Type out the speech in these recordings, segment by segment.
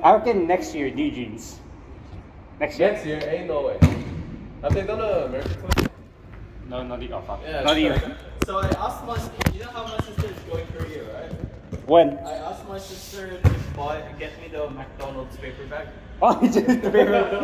I reckon next year, New Jeans. Next year? Next year, ain't no way. Have they done an American tour? No, not even. Oh, fuck. Yeah, not even. So I asked my, you know how my sister is going Korea, right? When? I asked my sister to get me the McDonald's paper bag. Oh, just the paper.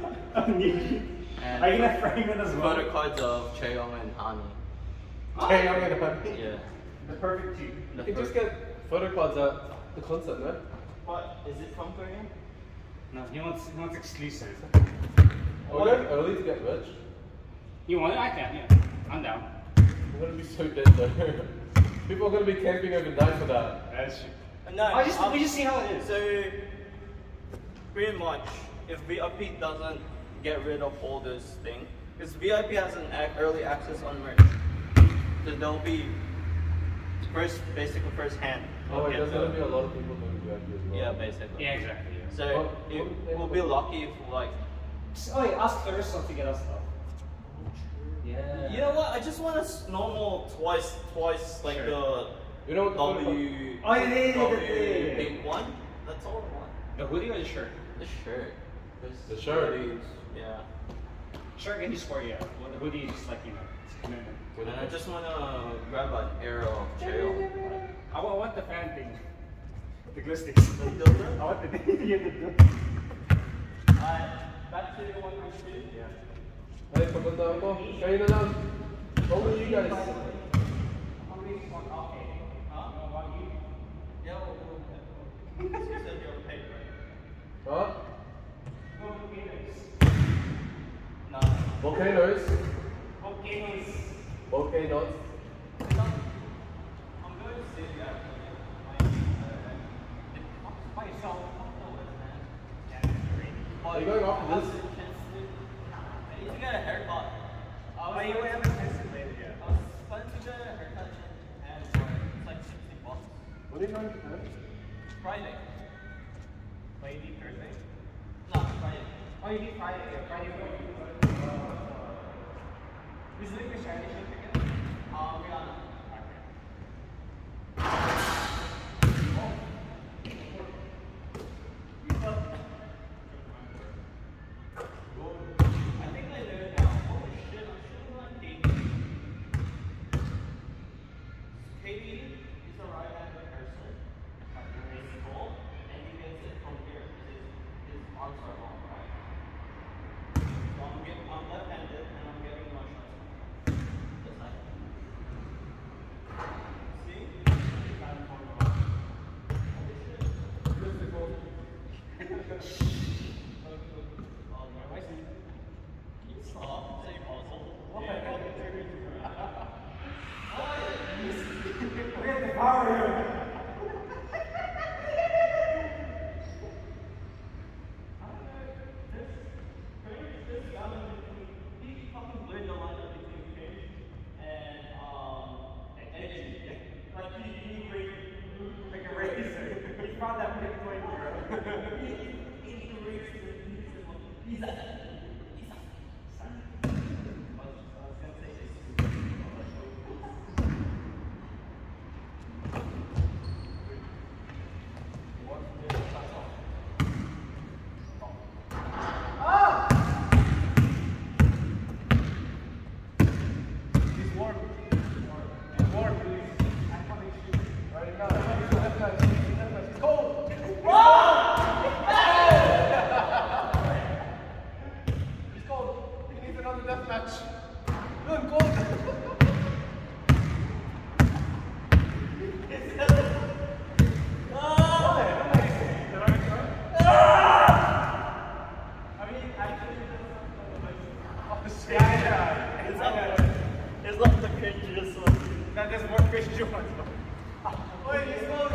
And Are you gonna frame it as well? photo cards of Chaeyoung and Hani. Chaeyoung and Hani? Yeah. The perfect two. You can just get photo cards at the concert, no? What? Is it from Korea? No, he wants exclusive. Are we going early to get rich? You want it? I can, yeah. I'm down. I'm gonna be so dead though. People are gonna be camping overnight for that. That's true. No, we just see how it is. So, pretty much, if VIP doesn't get rid of all this thing, because VIP has an early access on merch, so there'll be basically first hand. Oh, wait, there's gonna be a lot of people doing VIP as well. Yeah, basically. Yeah, exactly. Yeah. So, we'll be lucky if like. Oh, yeah, ask Clarissa to get us stuff. Yeah. You know what? I just want a normal twice like the You know what the W. Oh, yeah. Big one. That's all I want. The hoodie or the shirt? The shirt. The shirt. Hoodies, yeah. Shirt can be sport, yeah. Well, the hoodie is just like, it's a commitment. And I just want to grab an arrow of Chaeyoung. I want the fan thing. The glue sticks. I want the Back to the one I did. Yeah. Hey, pagpunta ako. Kayo na lang. What will you guys? Huh? Yeah, we'll you said you're paid, right? Huh? No. Volcanoes? Volcanoes. Volcanoes? I'm going to see you actually. By yourself. Are you going after this? I need to get a haircut. Oh, you haven't tested later yet. I was planning to get a haircut and it's like $60. When are you going to Japan? Friday. But you need Thursday? No, Friday. Oh, you need Friday. Yeah, Friday. Is it the shiny shirt again? Rihanna. I think I know now. Holy shit, I'm shooting on Katie. Katie is a right-handed person. He's tall, and he gets it from here. His arms are long, right? So I'm left-handed, and I'm getting my shots. This side. See? Holy shit. Stop, say puzzle. We have the power here. It's not the cringiest one. That doesn't work for you. Wait, it's not.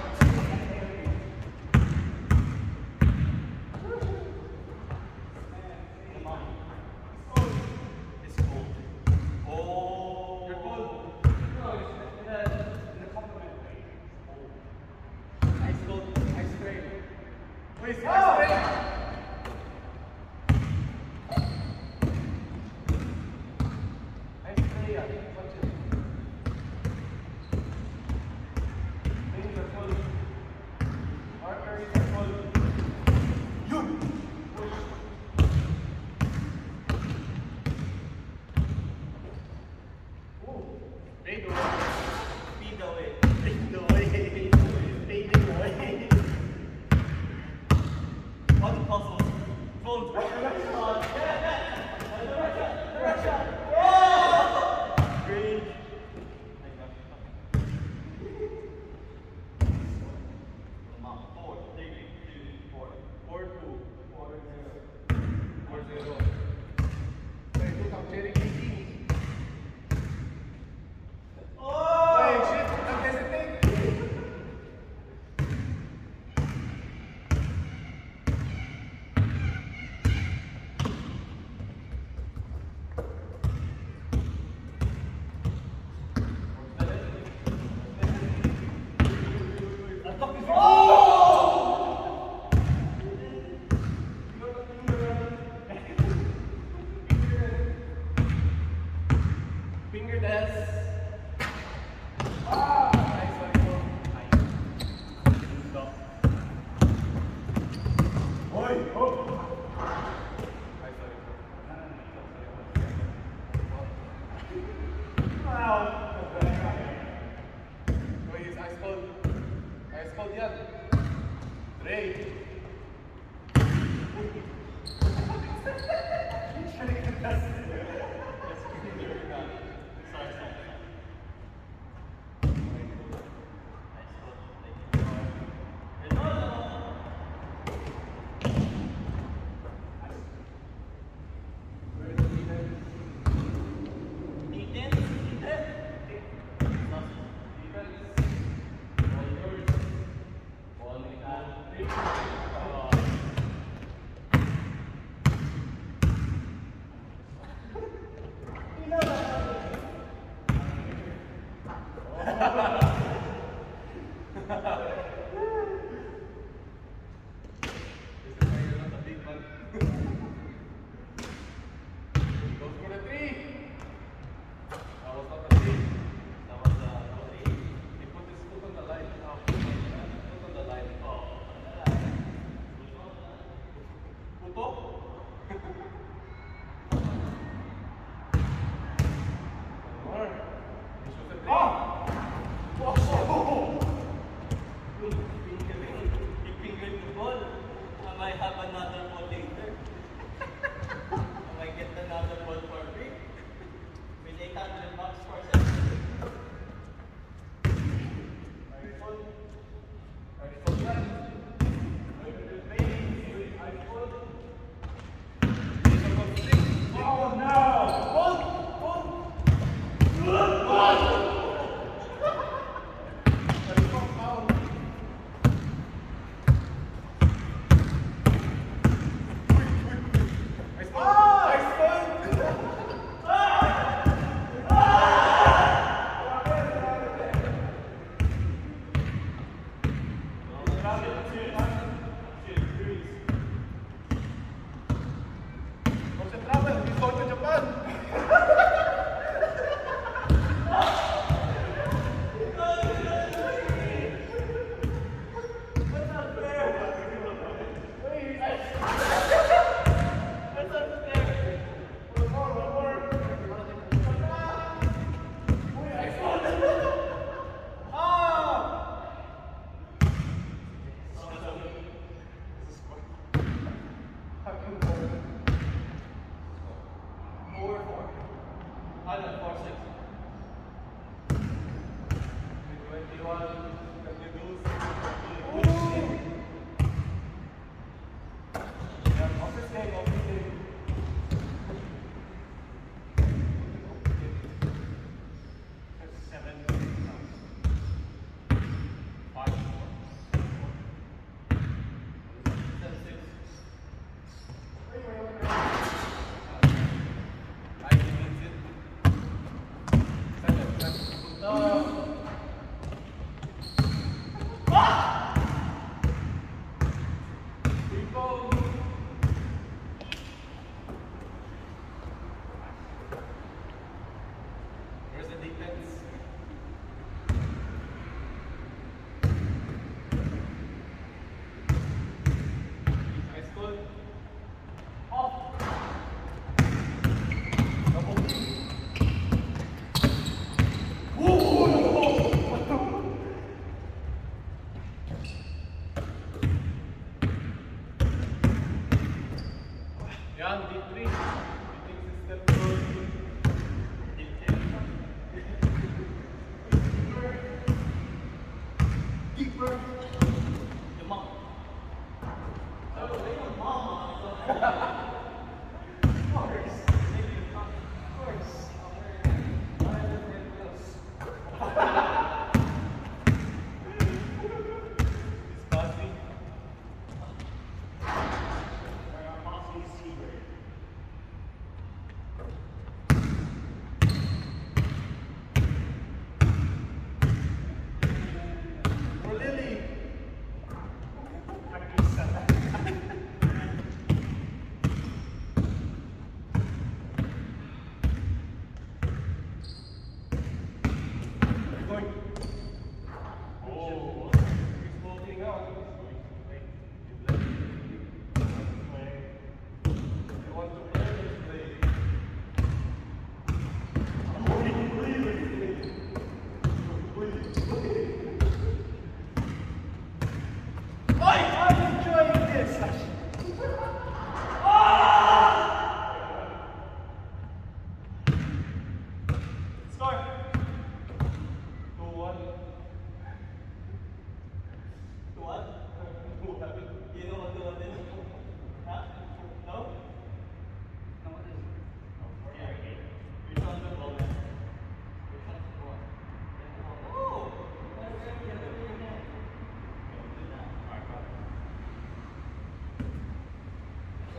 It's cool. Oh. You're cold. No, it's in the compliment way. Ice cold. Ice cream. Wait, it's ice cream.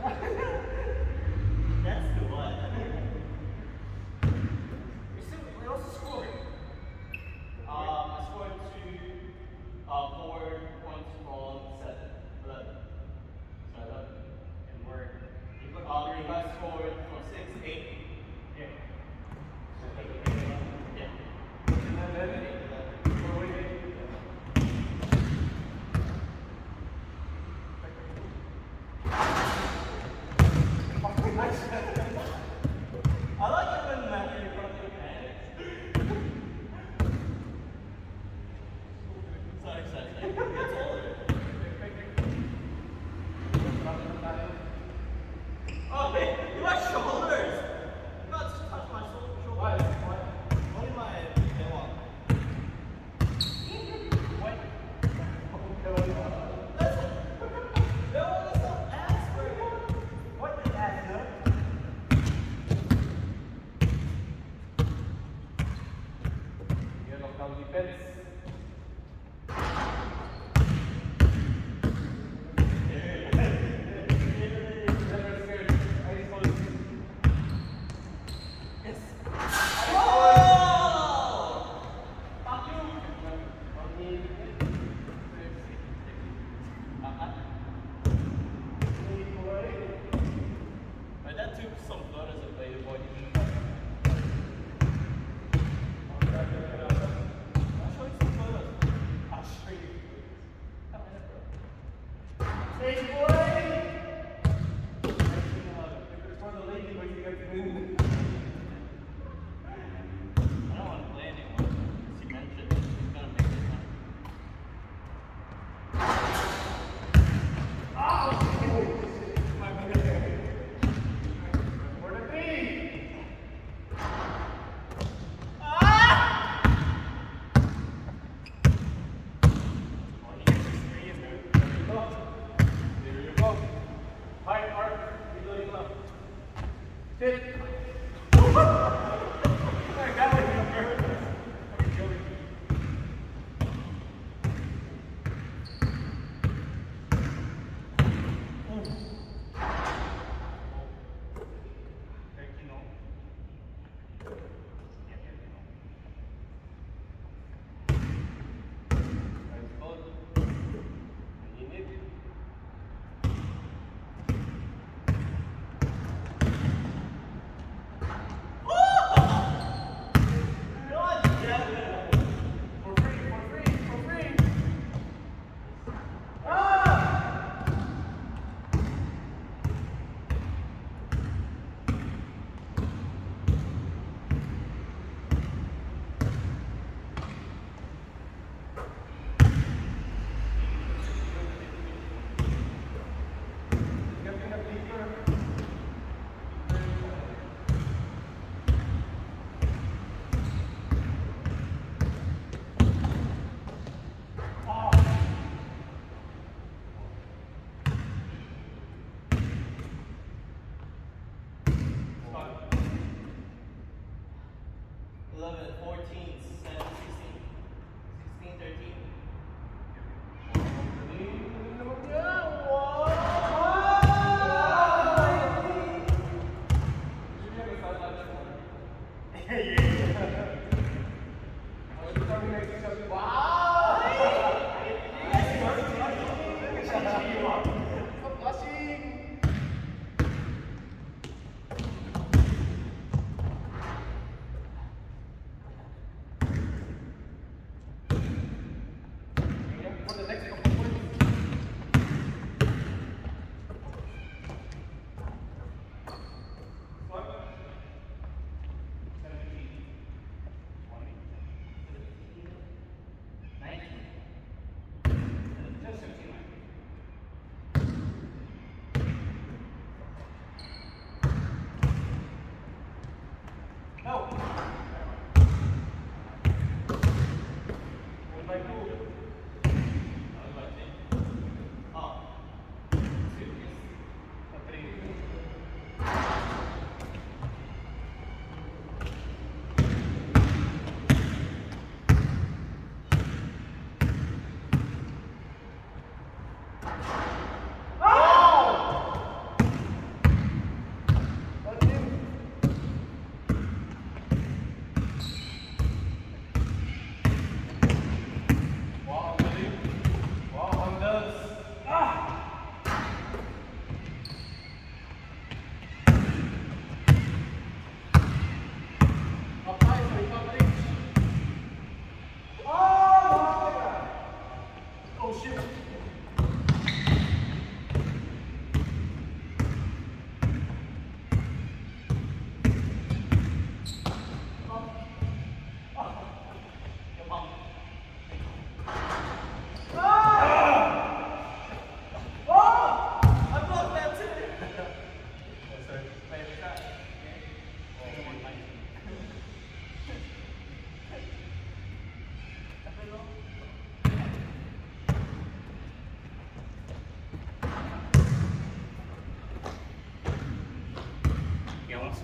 That's the one. What's the score? I scored 4 points from 7. 11. So 11. And we're You guys scored from 6, 8. yeah. Yeah. And then 8. We're winning 8. I like it when Matthew in front of your panics. Sorry. It's older. Oh, hey, my shoulders! You got to touch my shoulder. Why? Only my tail. What? That was some ass burger. What is that, no? Yeah, no, come defense. Never scared. I just want to see. Yes. Oh! Fuck you! But that took some photos of the boy. I'll show you some photos. I'll show you. Come in, bro. Hey, boy! It's for the lady, but you get to win. I don't want to play anymore. She mentioned she's gonna make this one. For the 3! Oh, he gets his 3 in there. There you go. There you go. Hi, Art. You're doing well. Sit. That was your first. I'm joking.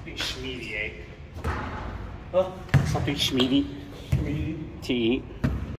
Schmeedy, eh? Huh? Something schmeedy Schmeedy. to eat.